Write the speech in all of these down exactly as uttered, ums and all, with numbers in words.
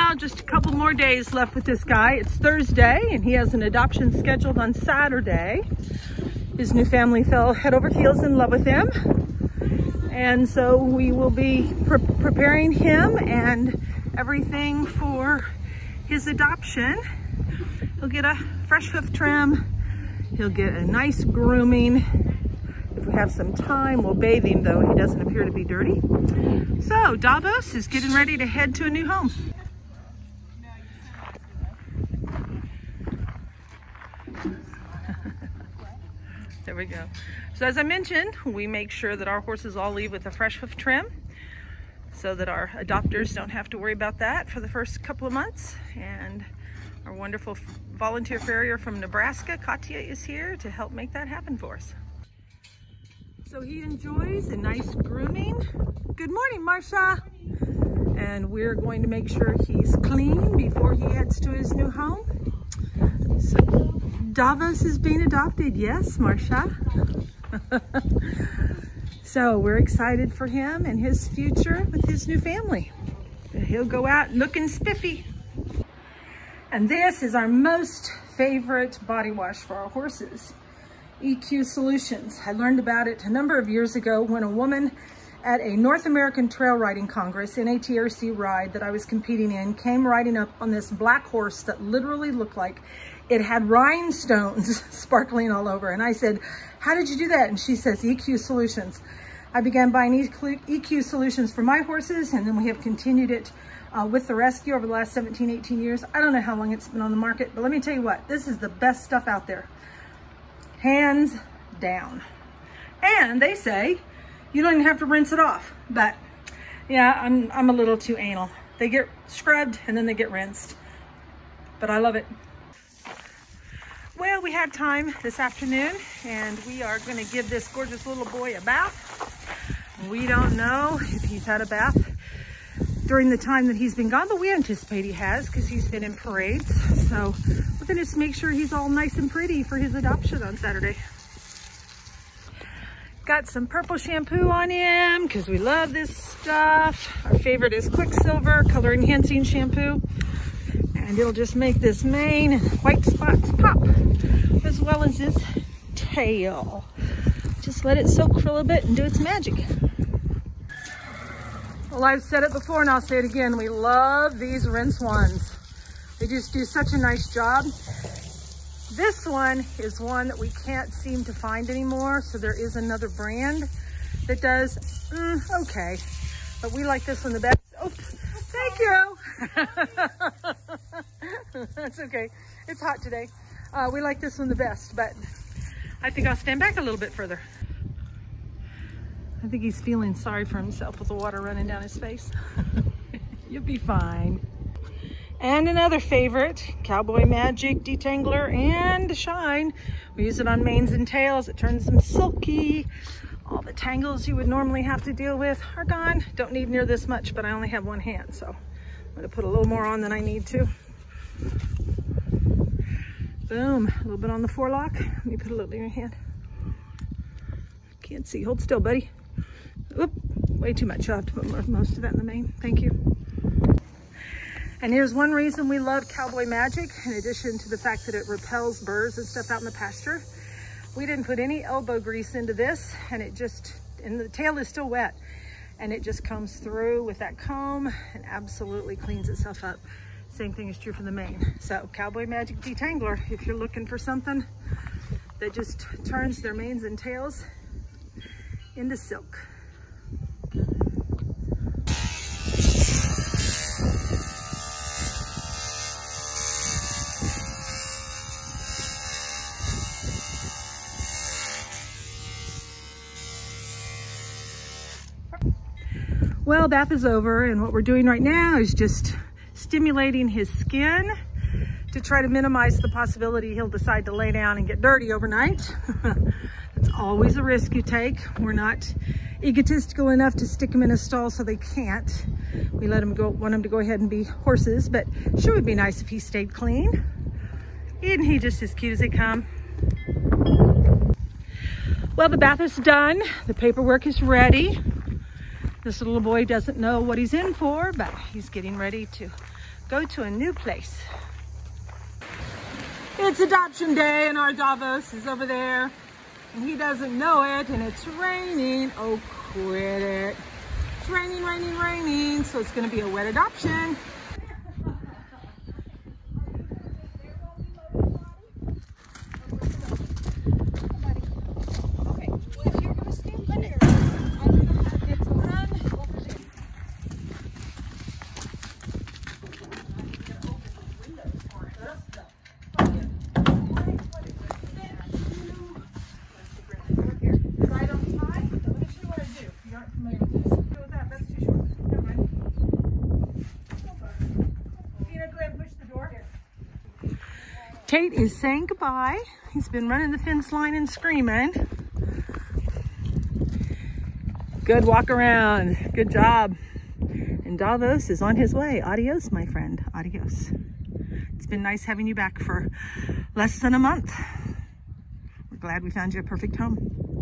now, just a couple more days left with this guy. It's Thursday and he has an adoption scheduled on Saturday. His new family fell head over heels in love with him. And so we will be pre preparing him and everything for his adoption. He'll get a fresh hoof trim. He'll get a nice grooming. If we have some time, we'll bathe him, though he doesn't appear to be dirty. So Davos is getting ready to head to a new home. There we go. So as I mentioned, we make sure that our horses all leave with a fresh hoof trim so that our adopters don't have to worry about that for the first couple of months. And our wonderful volunteer farrier from Nebraska, Katya, is here to help make that happen for us. So he enjoys a nice grooming. Good morning, Marsha. And we're going to make sure he's clean before he heads to his new home. So Davos is being adopted. Yes, Marsha. So we're excited for him and his future with his new family. He'll go out looking spiffy. And this is our most favorite body wash for our horses, E Q Solutions. I learned about it a number of years ago when a woman at a North American Trail Riding Congress, N A T R C ride that I was competing in, came riding up on this black horse that literally looked like it had rhinestones sparkling all over. And I said, how did you do that? And she says, E Q Solutions. I began buying E Q Solutions for my horses, and then we have continued it uh, with the rescue over the last seventeen, eighteen years. I don't know how long it's been on the market, but let me tell you what, this is the best stuff out there. Hands down. And they say you don't even have to rinse it off. But yeah, I'm, I'm a little too anal. They get scrubbed and then they get rinsed. But I love it. Well, we had time this afternoon and we are going to give this gorgeous little boy a bath. We don't know if he's had a bath during the time that he's been gone, but we anticipate he has because he's been in parades. So we're going to make sure he's all nice and pretty for his adoption on Saturday. Got some purple shampoo on him because we love this stuff. Our favorite is Quicksilver Color Enhancing Shampoo. And it'll just make this mane and white spots pop, as well as his tail. Just let it soak for a little bit and do its magic. Well, I've said it before and I'll say it again. We love these rinse ones. They just do such a nice job. This one is one that we can't seem to find anymore. So there is another brand that does mm, okay. But we like this one the best. Oops, thank you. That's okay. It's hot today. Uh, we like this one the best, but I think I'll stand back a little bit further. I think he's feeling sorry for himself with the water running down his face. You'll be fine. And another favorite, Cowboy Magic Detangler and Shine. We use it on manes and tails. It turns them silky. All the tangles you would normally have to deal with are gone. Don't need near this much, but I only have one hand, so I'm gonna put a little more on than I need to. Boom, a little bit on the forelock. Let me put a little in your hand. Can't see, hold still, buddy. Oop, way too much. You'll have to put most of that in the mane. Thank you. And here's one reason we love Cowboy Magic, in addition to the fact that it repels birds and stuff out in the pasture. We didn't put any elbow grease into this, and it just, and the tail is still wet, and it just comes through with that comb and absolutely cleans itself up. Same thing is true for the mane. So Cowboy Magic Detangler, if you're looking for something that just turns their manes and tails into silk. Well, bath is over, and what we're doing right now is just stimulating his skin to try to minimize the possibility he'll decide to lay down and get dirty overnight. It's always a risk you take. We're not egotistical enough to stick him in a stall so they can't. We let him go, want him to go ahead and be horses, but sure would be nice if he stayed clean. Isn't he just as cute as they come? Well, the bath is done. The paperwork is ready. This little boy doesn't know what he's in for, but he's getting ready to go to a new place. It's adoption day and our Davos is over there and he doesn't know it and it's raining. Oh, quit it. It's raining, raining, raining. So it's gonna be a wet adoption. Tate is saying goodbye. He's been running the fence line and screaming. Good walk around. Good job. And Davos is on his way. Adios, my friend. Adios. It's been nice having you back for less than a month. We're glad we found you a perfect home.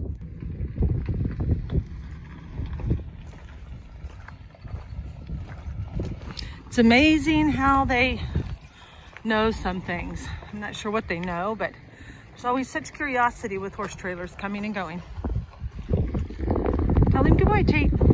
It's amazing how they know some things. I'm not sure what they know, but there's always such curiosity with horse trailers coming and going. Tell him goodbye, Tate.